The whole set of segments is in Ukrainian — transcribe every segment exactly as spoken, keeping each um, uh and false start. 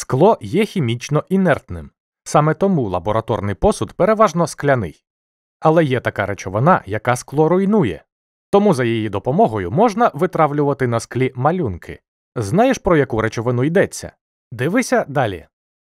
Скло є хімічно інертним. Саме тому лабораторний посуд переважно скляний. Але є така речовина, яка скло руйнує. Тому за її допомогою можна витравлювати на склі малюнки. Знаєш, про яку речовину йдеться? Дивися далі.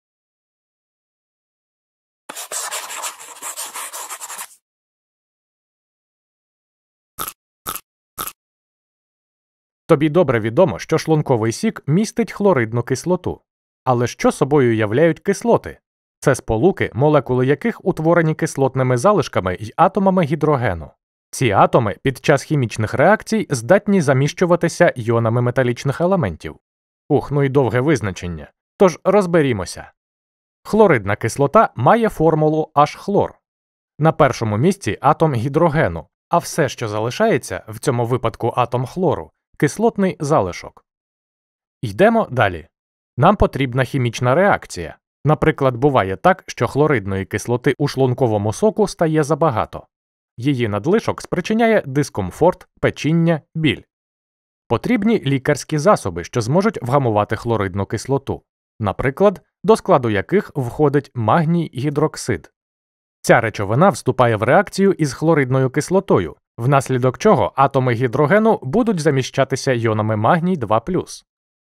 Тобі добре відомо, що шлунковий сік містить хлоридну кислоту. Але що собою являють кислоти? Це сполуки, молекули яких утворені кислотними залишками й атомами гідрогену. Ці атоми під час хімічних реакцій здатні заміщуватися іонами металічних елементів. Ух, ну і довге визначення. Тож розберімося. Хлоридна кислота має формулу H-хлор. На першому місці атом гідрогену, а все, що залишається, в цьому випадку атом хлору, кислотний залишок. Йдемо далі. Нам потрібна хімічна реакція. Наприклад, буває так, що хлоридної кислоти у шлунковому соку стає забагато. Її надлишок спричиняє дискомфорт, печіння, біль. Потрібні лікарські засоби, що зможуть вгамувати хлоридну кислоту, наприклад, до складу яких входить магній гідроксид. Ця речовина вступає в реакцію із хлоридною кислотою, внаслідок чого атоми гідрогену будуть заміщатися іонами магній два плюс.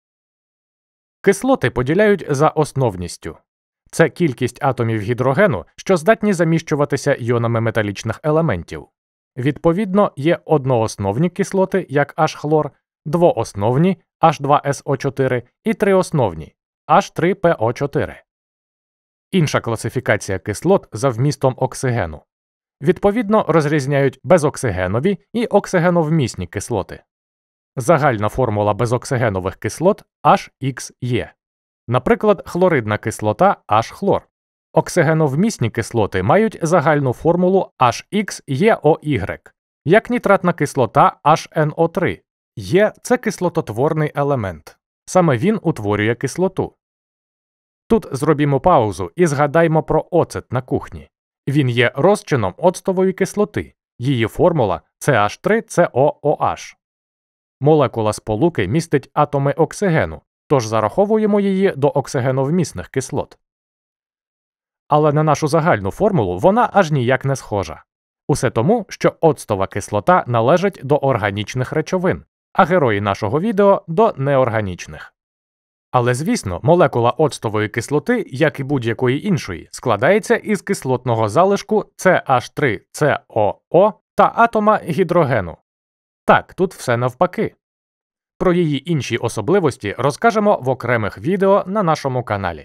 Кислоти поділяють за основністю. Це кількість атомів гідрогену, що здатні заміщуватися іонами металічних елементів. Відповідно, є одноосновні кислоти, як H-хлор, двоосновні H два ес о чотири і триосновні H три пе о чотири. Інша класифікація кислот за вмістом оксигену. Відповідно, розрізняють безоксигенові і оксигеновмісні кислоти. Загальна формула безоксигенових кислот H ікс є. Наприклад, хлоридна кислота H-хлор. Оксигеновмісні кислоти мають загальну формулу H ікс є о ігрек, як нітратна кислота H ен о три. Є – це кислототворний елемент. Саме він утворює кислоту. Тут зробімо паузу і згадаймо про оцет на кухні. Він є розчином оцтової кислоти. Її формула це аш три це о о аш. Молекула сполуки містить атоми оксигену, тож зараховуємо її до оксигеновмісних кислот. Але на нашу загальну формулу вона аж ніяк не схожа. Усе тому, що оцтова кислота належить до органічних речовин, а герої нашого відео – до неорганічних. Але, звісно, молекула оцтової кислоти, як і будь-якої іншої, складається із кислотного залишку це аш три це о о та атома гідрогену. Так, тут все навпаки. Про її інші особливості розкажемо в окремих відео на нашому каналі.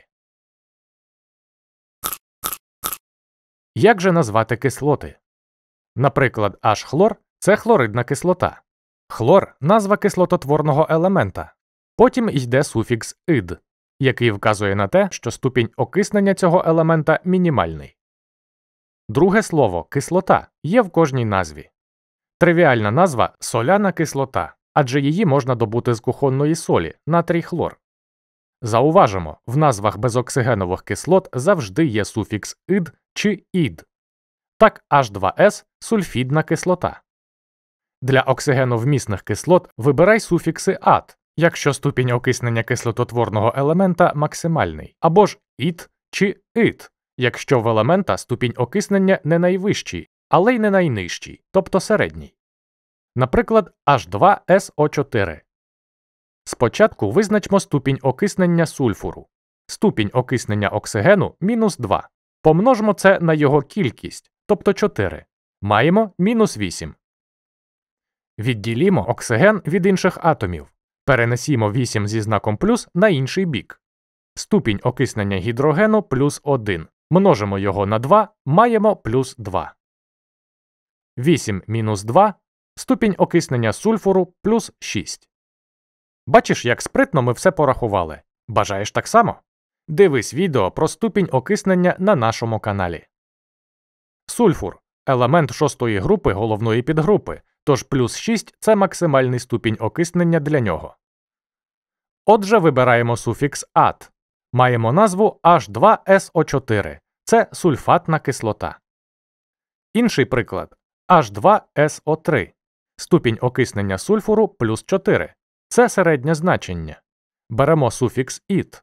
Як же назвати кислоти? Наприклад, H-хлор – це хлоридна кислота. Хлор – назва кислототворного елемента. Потім йде суфікс «ид», який вказує на те, що ступінь окиснення цього елемента мінімальний. Друге слово «кислота» є в кожній назві. Тривіальна назва – соляна кислота, адже її можна добути з кухонної солі – натрій-хлор. Зауважимо, в назвах безоксигенових кислот завжди є суфікс «ид» чи «ід». Так аш два ес – сульфідна кислота. Для оксигеновмісних кислот вибирай суфікси «ат», якщо ступінь окиснення кислототворного елемента максимальний, або ж «іт» чи «ит», якщо в елемента ступінь окиснення не найвищий, але й не найнижчий, тобто середній. Наприклад, аш два ес о чотири. Спочатку визначмо ступінь окиснення сульфуру. Ступінь окиснення оксигену – мінус два. Помножмо це на його кількість, тобто чотири. Маємо мінус вісім. Відділімо оксиген від інших атомів. Перенесімо вісім зі знаком плюс на інший бік. Ступінь окиснення гідрогену плюс один. Множимо його на два, маємо плюс два. вісім мінус два. Ступінь окиснення сульфуру плюс шість. Бачиш, як спритно ми все порахували? Бажаєш так само? Дивись відео про ступінь окиснення на нашому каналі. Сульфур – елемент шостої групи головної підгрупи, тож плюс шість – це максимальний ступінь окиснення для нього. Отже, вибираємо суфікс «ат». Маємо назву аш два ес о чотири – це сульфатна кислота. Інший приклад – аш два ес о три. Ступінь окиснення сульфуру плюс чотири. Це середнє значення. Беремо суфікс «іт».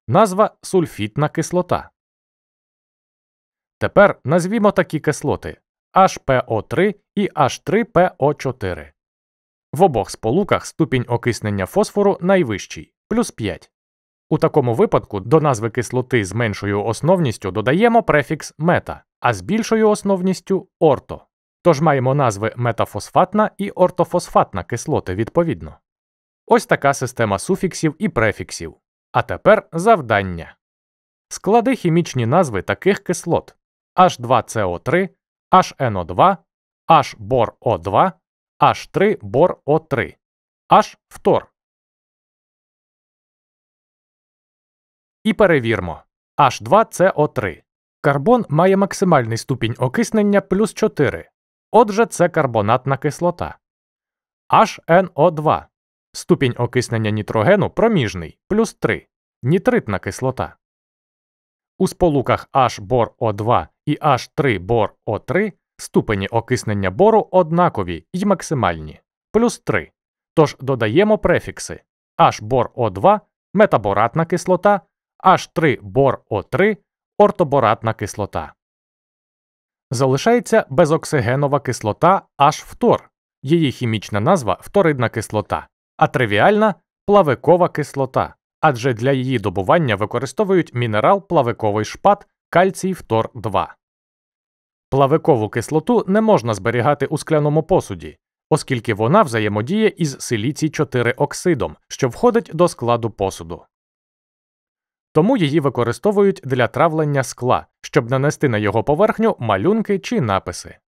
Назва сульфітна кислота. Тепер назвімо такі кислоти Аш Пе О три і Аш три Пе О чотири. В обох сполуках ступінь окиснення фосфору найвищий – плюс п'ять. У такому випадку до назви кислоти з меншою основністю додаємо префікс мета, а з більшою основністю – орто. Тож маємо назви метафосфатна і ортофосфатна кислоти відповідно. Ось така система суфіксів і префіксів. А тепер завдання. Склади хімічні назви таких кислот: Аш два Це О три, Аш Ен О два, Аш Бор О два, Аш три Бор О три, Аш фтор. І перевірмо. Аш два Це О три. Карбон має максимальний ступінь окиснення плюс чотири. Отже, це карбонатна кислота. Аш Ен О два. Ступінь окиснення нітрогену проміжний плюс три. Нітритна кислота. У сполуках Аш Бор О два і Аш три Бор О три ступені окиснення бору однакові й максимальні плюс три. Тож додаємо префікси Аш Бор О два – метаборатна кислота, Аш три Бор О три – ортоборатна кислота. Залишається безоксигенова кислота Аш фтор. Її хімічна назва – фторидна кислота, а тривіальна – плавикова кислота, адже для її добування використовують мінерал плавиковий шпат кальцій фтор два. Плавикову кислоту не можна зберігати у скляному посуді, оскільки вона взаємодіє із силіцій чотири оксидом, що входить до складу посуду. Тому її використовують для травлення скла, щоб нанести на його поверхню малюнки чи написи.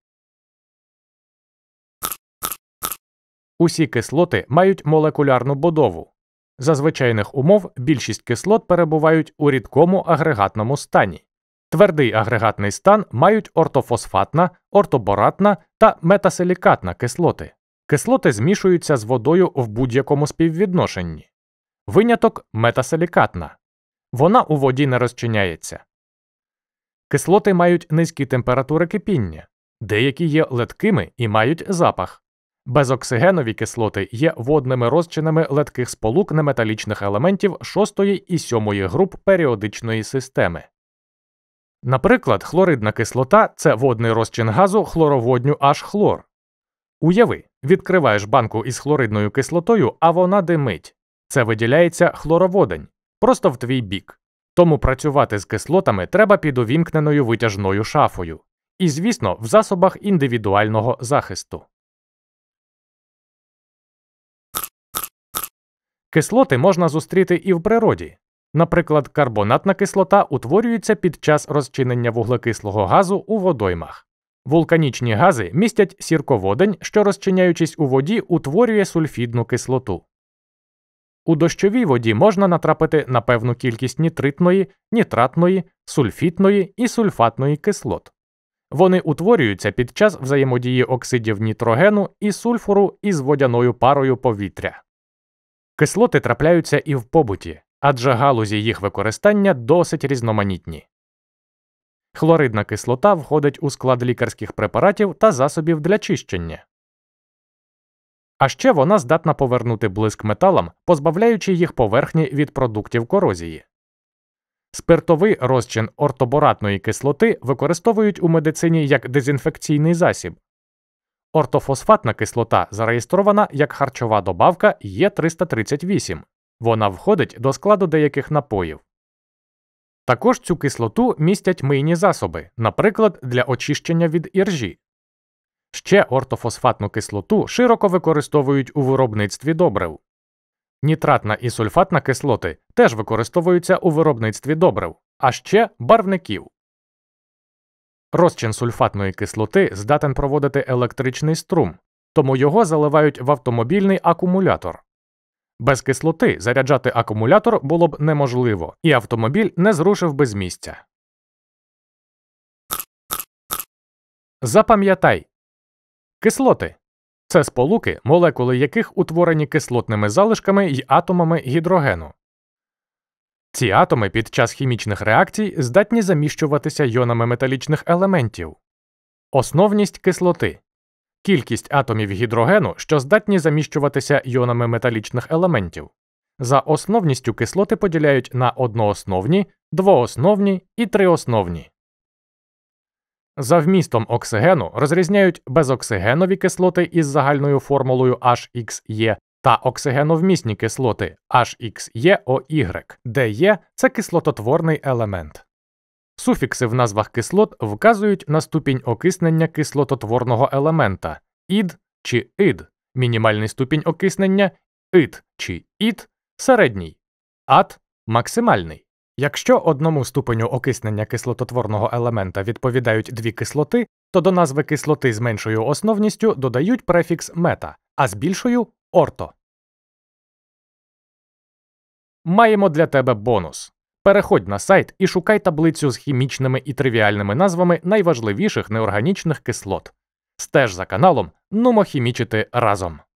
Усі кислоти мають молекулярну будову. За звичайних умов більшість кислот перебувають у рідкому агрегатному стані. Твердий агрегатний стан мають ортофосфатна, ортоборатна та метасилікатна кислоти. Кислоти змішуються з водою в будь-якому співвідношенні. Виняток – метасилікатна. Вона у воді не розчиняється. Кислоти мають низькі температури кипіння. Деякі є ледкими і мають запах. Безоксигенові кислоти є водними розчинами ледких сполук неметалічних елементів шостої і сьомої груп періодичної системи. Наприклад, хлоридна кислота – це водний розчин газу хлороводню H-хлор. Уяви, відкриваєш банку із хлоридною кислотою, а вона димить. Це виділяється хлороводень, просто в твій бік. Тому працювати з кислотами треба під увімкненою витяжною шафою. І, звісно, в засобах індивідуального захисту. Кислоти можна зустріти і в природі. Наприклад, карбонатна кислота утворюється під час розчинення вуглекислого газу у водоймах. Вулканічні гази містять сірководень, що, розчиняючись у воді, утворює сульфідну кислоту. У дощовій воді можна натрапити на певну кількість нітритної, нітратної, сульфітної і сульфатної кислот. Вони утворюються під час взаємодії оксидів нітрогену і сульфуру із водяною парою повітря. Кислоти трапляються і в побуті, адже галузі їх використання досить різноманітні. Хлоридна кислота входить у склад лікарських препаратів та засобів для чищення. А ще вона здатна повернути блиск металам, позбавляючи їх поверхні від продуктів корозії. Спиртовий розчин ортоборатної кислоти використовують у медицині як дезінфекційний засіб. Ортофосфатна кислота зареєстрована як харчова добавка Е триста тридцять вісім. Вона входить до складу деяких напоїв. Також цю кислоту містять мийні засоби, наприклад, для очищення від іржі. Ще ортофосфатну кислоту широко використовують у виробництві добрив. Нітратна і сульфатна кислоти теж використовуються у виробництві добрив, а ще барвників. Розчин сульфатної кислоти здатен проводити електричний струм, тому його заливають в автомобільний акумулятор. Без кислоти заряджати акумулятор було б неможливо, і автомобіль не зрушив би з місця. Запам'ятай! Кислоти – це сполуки, молекули яких утворені кислотними залишками й атомами гідрогену. Ці атоми під час хімічних реакцій здатні заміщуватися йонами металічних елементів. Основність кислоти – кількість атомів гідрогену, що здатні заміщуватися йонами металічних елементів. За основністю кислоти поділяють на одноосновні, двоосновні і триосновні. За вмістом оксигену розрізняють безоксигенові кислоти із загальною формулою H X E та оксигеновмісні кислоти H X E O Y, де Е – це кислототворний елемент. Суфікси в назвах кислот вказують на ступінь окиснення кислототворного елемента – ід чи ид, мінімальний ступінь окиснення – ид чи ід, середній – ад, максимальний. Якщо одному ступеню окиснення кислототворного елемента відповідають дві кислоти, то до назви кислоти з меншою основністю додають префікс мета, а з більшою – орто. Маємо для тебе бонус. Переходь на сайт і шукай таблицю з хімічними і тривіальними назвами найважливіших неорганічних кислот. Стеж за каналом, нумо хімічити разом.